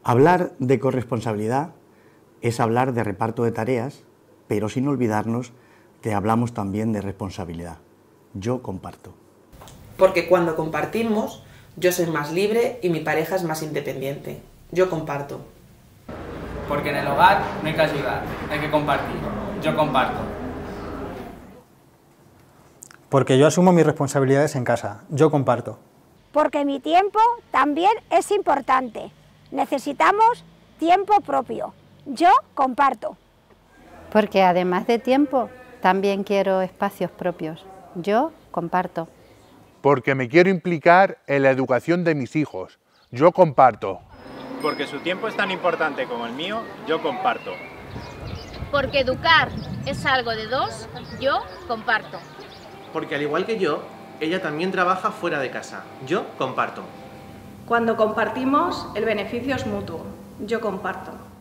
Hablar de corresponsabilidad es hablar de reparto de tareas, pero sin olvidarnos que hablamos también de responsabilidad. Yo comparto. Porque cuando compartimos, yo soy más libre y mi pareja es más independiente. Yo comparto. Porque en el hogar no hay que ayudar, hay que compartir. Yo comparto. Porque yo asumo mis responsabilidades en casa. Yo comparto. Porque mi tiempo también es importante. Necesitamos tiempo propio. Yo comparto. Porque además de tiempo, también quiero espacios propios. Yo comparto. Porque me quiero implicar en la educación de mis hijos. Yo comparto. Porque su tiempo es tan importante como el mío, yo comparto. Porque educar es algo de dos, yo comparto. Porque al igual que yo, ella también trabaja fuera de casa. Yo comparto. Cuando compartimos, el beneficio es mutuo. Yo comparto.